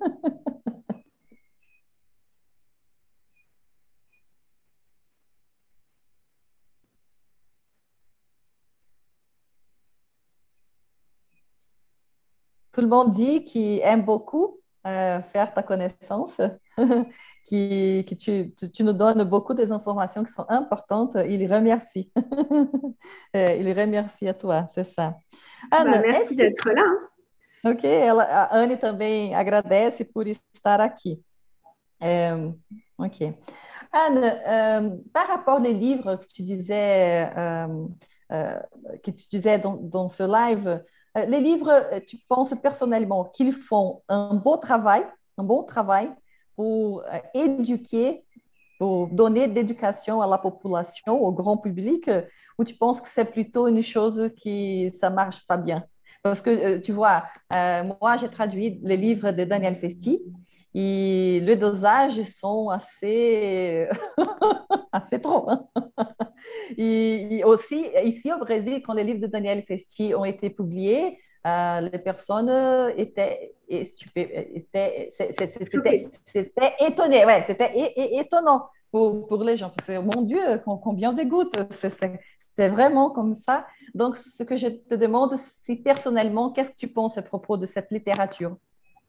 Tout le monde dit qu'il aime beaucoup euh, faire ta connaissance, que, que tu, tu, tu, nous donnes beaucoup des informations qui sont importantes. Il remercie. Il remercie à toi, c'est ça.
Bah,
Anne, est-ce
merci
que...
d'être là. Hein.
Ok, ela, a Anne também agradece por estar aqui. É, ok. Anne, euh, par rapport aux livres que tu disais, euh, euh, que tu disais dans, dans ce live, euh, les livres, tu penses personnellement qu'ils font un beau travail, un bon travail pour euh, éduquer, pour donner d'éducation à la population, au grand public, ou tu penses que c'est plutôt une chose qui ça marche pas bien? Parce que, euh, tu vois, euh, moi, j'ai traduit les livres de Daniel Festi et les dosages sont assez, assez trop. Hein. Et, et, aussi, ici au Brésil, quand les livres de Daniel Festi ont été publiés, euh, les personnes étaient, étaient, c'était, c'était étonné, ouais, c'était é, é, étonnant pour, pour les gens. Parce que, mon Dieu, combien de gouttes, c'est vraiment comme ça. Donc, ce que je te demande, c'est personnellement, qu'est-ce que tu penses à propos de cette littérature?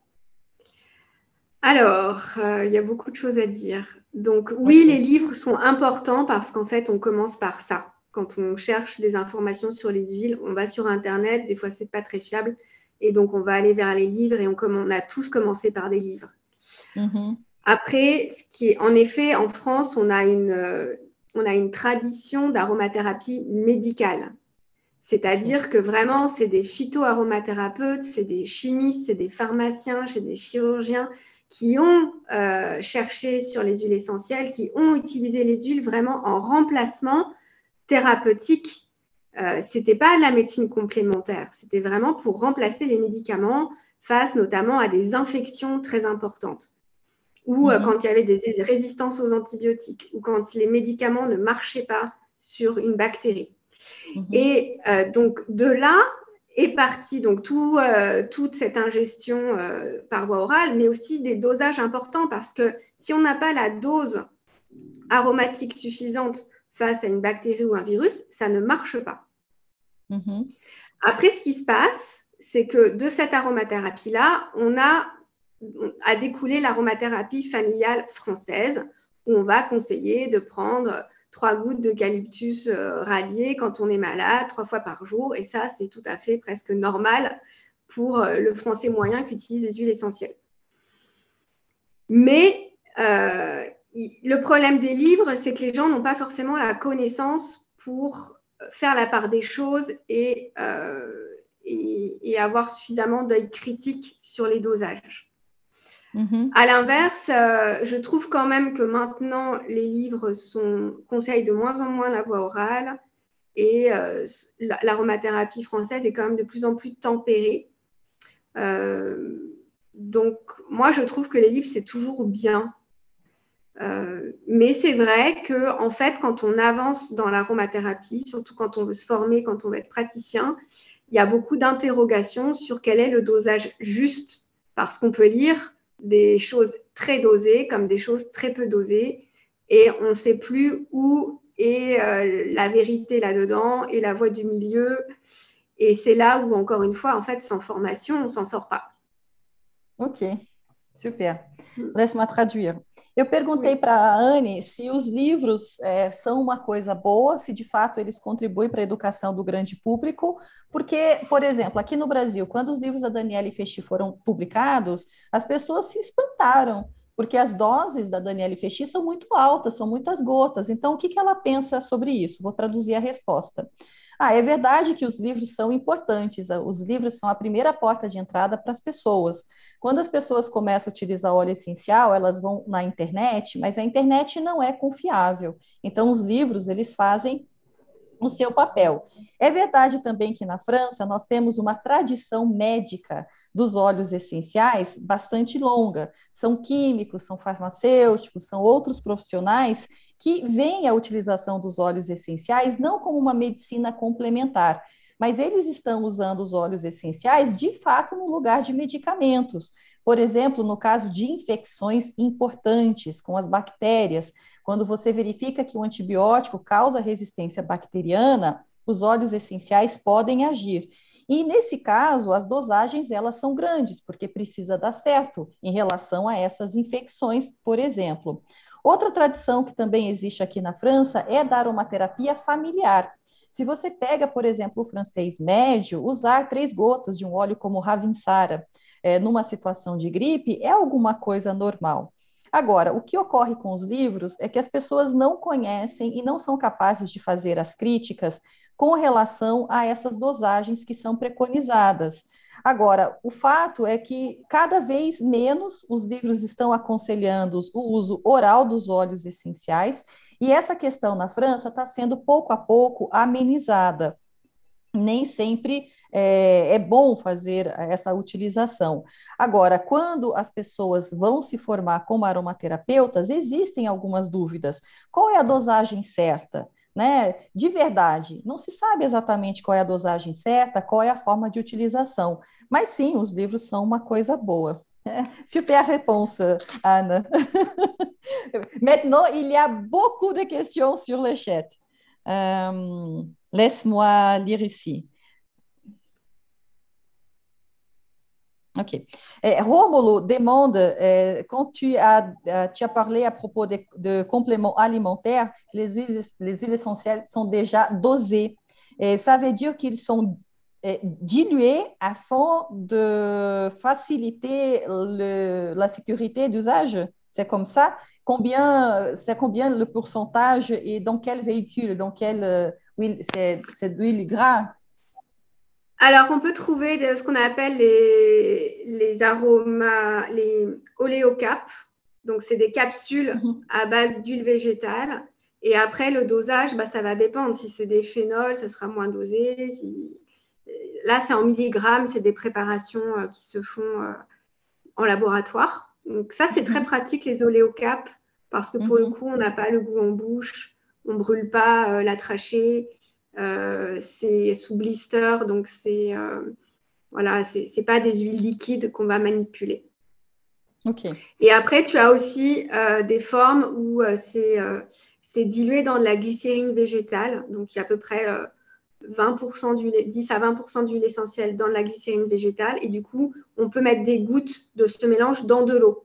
Alors, euh, il y a beaucoup de choses à dire. Donc, oui, les
Ok.
livres sont importants parce qu'en fait, on commence par ça. Quand on cherche des informations sur les huiles, on va sur Internet, des fois, c'est pas très fiable. Et donc, on va aller vers les livres et on, on a tous commencé par des livres.
Mm-hmm.
Après, ce qui est, en effet, en France, on a une, euh, on a une tradition d'aromathérapie médicale. C'est-à-dire que vraiment, c'est des phytoaromathérapeutes, c'est des chimistes, c'est des pharmaciens, c'est des chirurgiens qui ont euh, cherché sur les huiles essentielles, qui ont utilisé les huiles vraiment en remplacement thérapeutique. Euh, ce n'était pas de la médecine complémentaire, c'était vraiment pour remplacer les médicaments face notamment à des infections très importantes ou euh,
Mm-hmm.
quand il y avait des résistances aux antibiotiques ou quand les médicaments ne marchaient pas sur une bactérie.
Mm-hmm.
Et euh, donc, de là est partie donc, tout, euh, toute cette ingestion euh, par voie orale, mais aussi des dosages importants parce que si on n'a pas la dose aromatique suffisante face à une bactérie ou un virus, ça ne marche pas.
Mm-hmm.
Après, ce qui se passe, c'est que de cette aromathérapie-là, on a a découlé l'aromathérapie familiale française, où on va conseiller de prendre trois gouttes d'eucalyptus euh, radié quand on est malade, trois fois par jour. Et ça, c'est tout à fait presque normal pour euh, le français moyen qui utilise les huiles essentielles. Mais euh, le problème des livres, c'est que les gens n'ont pas forcément la connaissance pour faire la part des choses et, euh, et, et avoir suffisamment d'œil critique sur les dosages.
Mm-hmm.
À l'inverse, euh, je trouve quand même que maintenant, les livres sont, conseillent de moins en moins la voie orale et euh, l'aromathérapie française est quand même de plus en plus tempérée. Euh, donc, moi, je trouve que les livres, c'est toujours bien. Euh, mais c'est vrai que, en fait, quand on avance dans l'aromathérapie, surtout quand on veut se former, quand on veut être praticien, il y a beaucoup d'interrogations sur quel est le dosage juste, parce qu'on peut lire des choses très dosées comme des choses très peu dosées, et on ne sait plus où est euh, la vérité là-dedans et la voie du milieu. Et c'est là où, encore une fois, en fait, sans formation, on ne s'en sort pas.
Ok, super. Laisse-moi traduire. Eu perguntei
Oui.
para a Anne se os livros é, são uma coisa boa, se de fato eles contribuem para a educação do grande público, porque, por exemplo, aqui no Brasil, quando os livros da Daniele Festi foram publicados, as pessoas se espantaram, porque as doses da Daniele Festi são muito altas, são muitas gotas. Então, o que que ela pensa sobre isso? Vou traduzir a resposta. Ah, é verdade que os livros são importantes, os livros são a primeira porta de entrada para as pessoas. Quando as pessoas começam a utilizar óleo essencial, elas vão na internet, mas a internet não é confiável. Então, os livros, eles fazem o seu papel. É verdade também que na França nós temos uma tradição médica dos óleos essenciais bastante longa. São químicos, são farmacêuticos, são outros profissionais que veem a utilização dos óleos essenciais não como uma medicina complementar, mas eles estão usando os óleos essenciais de fato no lugar de medicamentos. Por exemplo, no caso de infecções importantes com as bactérias, quando você verifica que o antibiótico causa resistência bacteriana, os óleos essenciais podem agir. E nesse caso, as dosagens elas são grandes, porque precisa dar certo em relação a essas infecções, por exemplo. Outra tradição que também existe aqui na França é da aromaterapia familiar. Se você pega, por exemplo, o francês médio, usar três gotas de um óleo como Ravinsara é, numa situação de gripe é alguma coisa normal. Agora, o que ocorre com os livros é que as pessoas não conhecem e não são capazes de fazer as críticas com relação a essas dosagens que são preconizadas. Agora, o fato é que cada vez menos os livros estão aconselhando o uso oral dos óleos essenciais, e essa questão na França está sendo pouco a pouco amenizada. Nem sempre é, é bom fazer essa utilização. Agora, quando as pessoas vão se formar como aromaterapeutas, existem algumas dúvidas. Qual é a dosagem certa? Né? De verdade, não se sabe exatamente qual é a dosagem certa, qual é a forma de utilização. Mas sim, os livros são uma coisa boa. É, super réponse, Anne. Maintenant, il y a beaucoup de questions sur le chat. Euh, laisse-moi lire ici. Ok. Eh, Romulo demande, eh, quand tu as, euh, tu as parlé à propos de, de compléments alimentaires, les huiles, les huiles essentielles sont déjà dosées. Et ça veut dire qu'ils sont eh, dilués afin de faciliter le- la sécurité d'usage. C'est comme ça. Combien, c'est combien le pourcentage et dans quel véhicule, dans quelle euh, huile, c'est, c'est d'huile gras?
Alors, on peut trouver de, ce qu'on appelle les, les aromas, les oléocaps. Donc, c'est des capsules
Mhm.
à base d'huile végétale. Et après, le dosage, bah, ça va dépendre. Si c'est des phénols, ça sera moins dosé. Si... Là, c'est en milligrammes. C'est des préparations euh, qui se font euh, en laboratoire. Donc, ça, c'est très
Mhm.
pratique, les oléocaps, parce que pour le
Mhm.
coup, on n'a pas le goût en bouche. On ne brûle pas euh, la trachée. Euh, c'est sous blister, donc c'est euh, voilà, c'est c'est pas des huiles liquides qu'on va manipuler.
Ok.
Et après, tu as aussi euh, des formes où euh, c'est euh, c'est dilué dans de la glycérine végétale, donc il y a à peu près euh, vingt pour cent d'huile, dix à vingt pour cent d'huile essentielle dans de la glycérine végétale, et du coup, on peut mettre des gouttes de ce mélange dans de l'eau.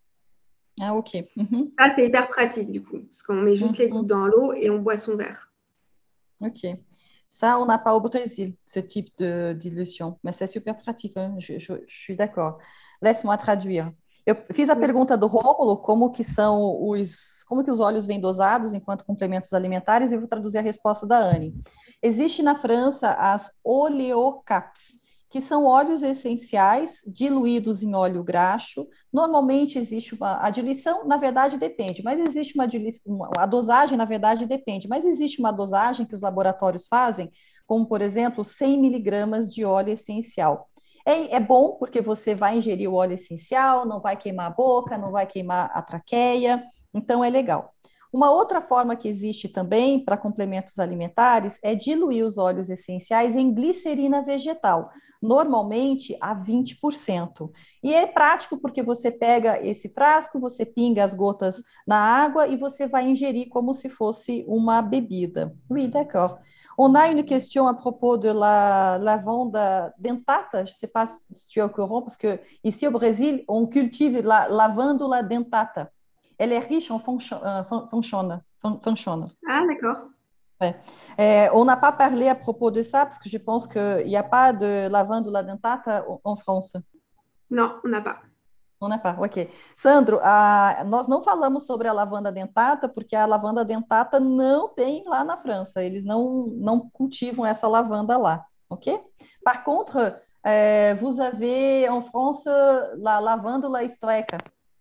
Ah, ok. Mhm.
Ça, c'est hyper pratique du coup, parce qu'on met juste les gouttes
Mhm.
dans l'eau et on boit son verre.
Ok. Ça, on n'a pas au Brésil, ce type de dilution, mas c'est super pratique, hein. Je, je, je suis d'accord. Laisse-moi traduire. Eu fiz a pergunta do Rômulo, como que são os, como que os óleos vêm dosados enquanto complementos alimentares, e vou traduzir a resposta da Anne. Existe na França as oleocaps, que são óleos essenciais diluídos em óleo graxo. Normalmente existe uma, a diluição, na verdade, depende, mas existe uma diluição, a dosagem, na verdade, depende, mas existe uma dosagem que os laboratórios fazem, como, por exemplo, cem miligramas de óleo essencial. É, é bom porque você vai ingerir o óleo essencial, não vai queimar a boca, não vai queimar a traqueia, então é legal. Uma outra forma que existe também para complementos alimentares é diluir os óleos essenciais em glicerina vegetal, normalmente a vinte por cento. E é prático porque você pega esse frasco, você pinga as gotas na água e você vai ingerir como se fosse uma bebida. Oui, d'accord. On a une question à propos de la lavanda dentata. Je ne sais pas si tu es au courant, parce que ici au Brésil, on cultive la lavandula dentata. Elle est riche en fanchone.
Ah, d'accord.
Ouais. Euh, on n'a pas parlé à propos de ça, parce que je pense qu'il n'y a pas de lavandula dentata en France.
Non, on n'a pas.
Não é pá, ok. Sandro, a, nós não falamos sobre a lavanda dentata, porque a lavanda dentata não tem lá na França. Eles não, não cultivam essa lavanda lá, ok? Par contre, euh, vous avez en France la lavandula histórica.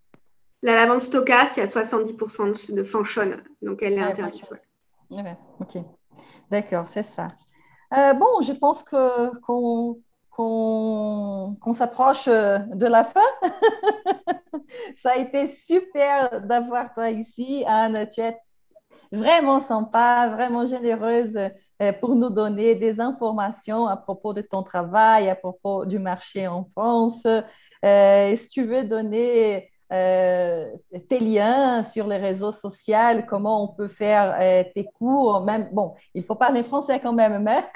La lavande stochastique, il y a soixante-dix pour cent de fanchone, donc elle est
Ouais,
interdite. Ouais.
ouais, ok. D'accord, c'est ça. Euh, bon, je pense que qu'on qu'on qu'on s'approche de la fin. Ça a été super d'avoir toi ici, Anne. Tu es vraiment sympa, vraiment généreuse euh, pour nous donner des informations à propos de ton travail, à propos du marché en France. Euh, si tu veux donner euh, tes liens sur les réseaux sociaux, comment on peut faire euh, tes cours, même, bon, il faut parler français quand même, mais...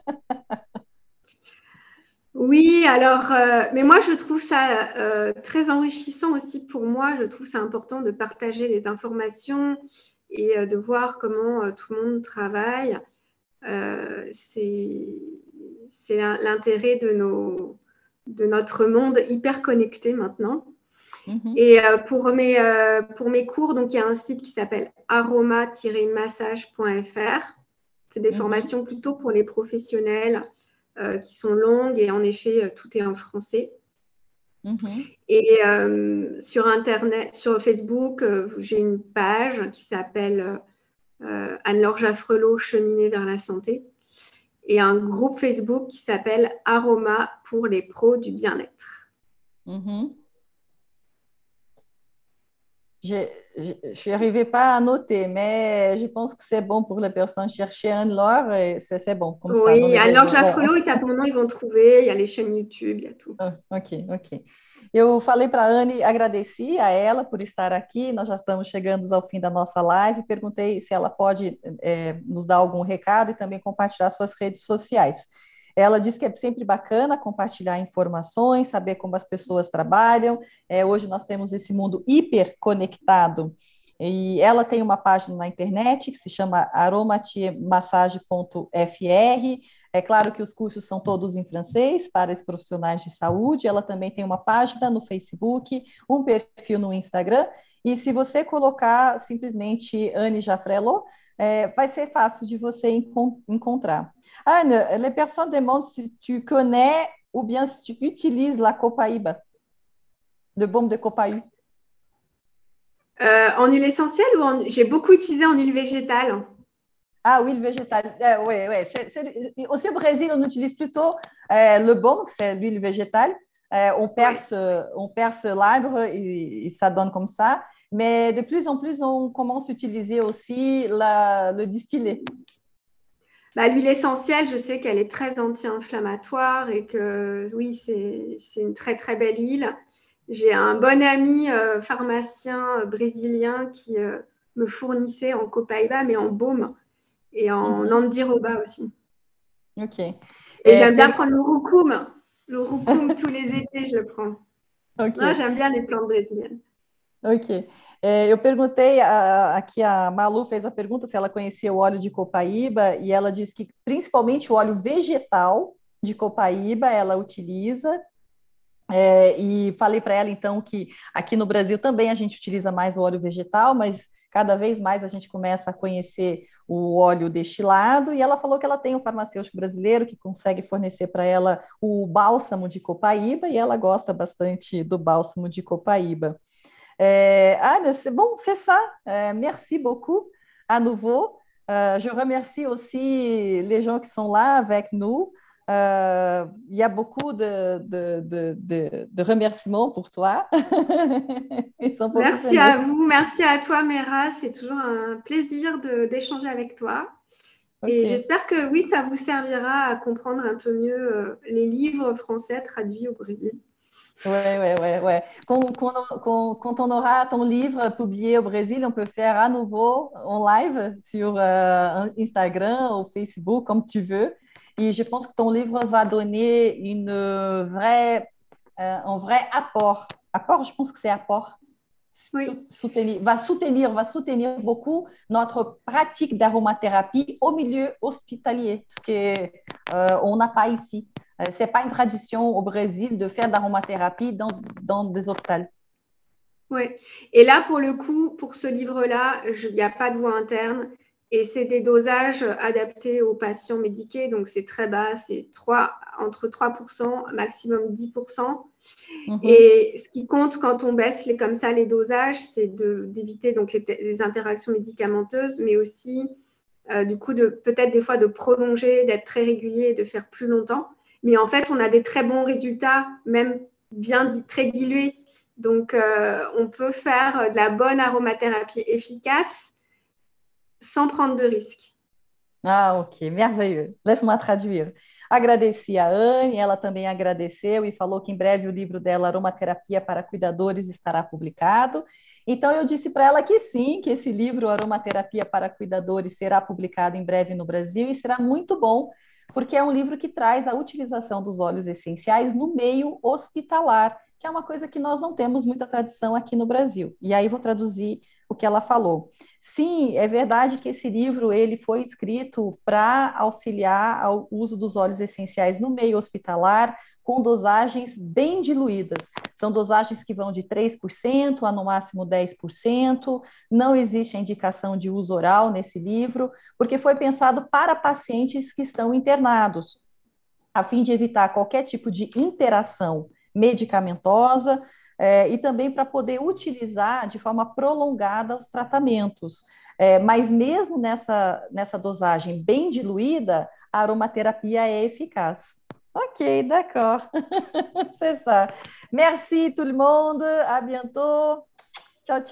Oui, alors, euh, mais moi, je trouve ça euh, très enrichissant aussi pour moi. Je trouve ça important de partager les informations et euh, de voir comment euh, tout le monde travaille. Euh, c'est c'est l'intérêt de, nos, de notre monde hyper connecté maintenant.
Mhm.
Et euh, pour, mes, euh, pour mes cours, donc, il y a un site qui s'appelle aroma tiret massage point f r. C'est des
Mhm.
formations plutôt pour les professionnels euh, qui sont longues et en effet, euh, tout est en français.
Mhm.
Et euh, sur Internet, sur Facebook, euh, j'ai une page qui s'appelle euh, Anne-Laure Jaffrelot, cheminée vers la santé. et un groupe Facebook qui s'appelle Aroma pour les pros du bien-être.
Mhm. Je je n'arrivais pas à noter, mais je pense que c'est bon pour les personnes chercher Anne-Laure, et c'est c'est bon, comme ça, no
Oui,
eles
alors
vão.
Jaffrelot, ils tapent mon nom, ils vont trouver. Il y a les chaînes YouTube, il y a tout.
Ah, ok, ok. Eu falei para a Anne, agradeci a ela por estar aqui, nós já estamos chegando ao fim da nossa live, perguntei se ela pode é, nos dar algum recado e também compartilhar suas redes sociais. Ela disse que é sempre bacana compartilhar informações, saber como as pessoas trabalham. É, hoje nós temos esse mundo hiperconectado. E ela tem uma página na internet que se chama aromatiemassage ponto f r. É claro que os cursos são todos em francês para os profissionais de saúde. Ela também tem uma página no Facebook, um perfil no Instagram. E se você colocar simplesmente Anne Jaffrelot, é, vai ser fácil de você encon encontrar. Anne, les personnes demandent si tu connais ou bien si tu utilises la copaïba, le baume de copaïba.
Euh, en huile essentielle ou en... J'ai beaucoup utilisé en huile végétale.
Ah, huile végétale, euh, oui, oui. C'est, c'est... Aussi au Brésil, on utilise plutôt euh, le baume, c'est l'huile végétale. Euh, on perce, ouais. on perce l'arbre et, et ça donne comme ça. Mais de plus en plus, on commence à utiliser aussi la, le distillé.
Bah, l'huile essentielle, je sais qu'elle est très anti-inflammatoire et que oui, c'est, c'est une très très belle huile. J'ai un bon ami euh, pharmacien euh, brésilien qui euh, me fournissait en copaïba, mais en baume et en mm-hmm. andiroba aussi.
Ok.
Et, et j'aime bien prendre le roucoum. Le roucoum, tous les étés, je le prends.
Ok.
Non, j'aime bien les plantes brésiliennes.
Ok. É, eu perguntei, a, aqui a Malu fez a pergunta se ela conhecia o óleo de copaíba, e ela disse que principalmente o óleo vegetal de copaíba ela utiliza. É, e falei para ela, então, que aqui no Brasil também a gente utiliza mais o óleo vegetal, mas cada vez mais a gente começa a conhecer o óleo destilado, e ela falou que ela tem um farmacêutico brasileiro que consegue fornecer para ela o bálsamo de copaíba, e ela gosta bastante do bálsamo de copaíba. Euh, Anne, c'est bon, c'est ça. Euh, merci beaucoup à nouveau. Euh, je remercie aussi les gens qui sont là avec nous. Euh, il y a beaucoup de, de, de, de, de remerciements pour toi. Ils sont
merci à vous, merci à toi, Mera. C'est toujours un plaisir de, d'échanger avec toi. Okay. Et j'espère que oui, ça vous servira à comprendre un peu mieux euh, les livres français traduits au Brésil.
Oui, oui, oui. Ouais. Quand, quand, quand, on aura ton livre publié au Brésil, on peut faire à nouveau en live sur euh, Instagram ou Facebook, comme tu veux. Et je pense que ton livre va donner une vraie, euh, un vrai apport. Apport, je pense que c'est apport.
Oui.
Soutenir, va soutenir, va soutenir beaucoup notre pratique d'aromathérapie au milieu hospitalier, ce qu'on euh, n'a pas ici. Ce n'est pas une tradition au Brésil de faire de l'aromathérapie dans, dans des hôpitaux.
Oui. Et là, pour le coup, pour ce livre-là, il n'y a pas de voie interne et c'est des dosages adaptés aux patients médiqués. Donc, c'est très bas, c'est trois, entre trois pour cent, maximum dix pour cent. Mm-hmm. Et ce qui compte quand on baisse les, comme ça les dosages, c'est de, d'éviter donc les, les interactions médicamenteuses, mais aussi, euh, du coup, de, peut-être des fois de prolonger, d'être très régulier et de faire plus longtemps. Mais en fait, on a des très bons résultats, même bien très dilués. Donc, euh, on peut faire de la bonne aromathérapie efficace sans prendre de risques.
Ah, ok, merveilleux. Laisse-moi traduire. Agradeci a Anne, ela também agradeceu e falou que em breve o livro dela, Aromaterapia para Cuidadores, estará publicado. Então, eu disse para ela que sim, que esse livro, Aromaterapia para Cuidadores, será publicado em breve no Brasil e será muito bom, porque é um livro que traz a utilização dos óleos essenciais no meio hospitalar, que é uma coisa que nós não temos muita tradição aqui no Brasil. E aí vou traduzir o que ela falou. Sim, é verdade que esse livro ele foi escrito para auxiliar ao uso dos óleos essenciais no meio hospitalar, com dosagens bem diluídas. São dosagens que vão de três por cento a no máximo dez por cento. Não existe a indicação de uso oral nesse livro, porque foi pensado para pacientes que estão internados, a fim de evitar qualquer tipo de interação medicamentosa. é, e também para poder utilizar de forma prolongada os tratamentos. É, mas mesmo nessa, nessa dosagem bem diluída, a aromaterapia é eficaz. Ok, d'accord. C'est ça. Merci tout le monde. À bientôt.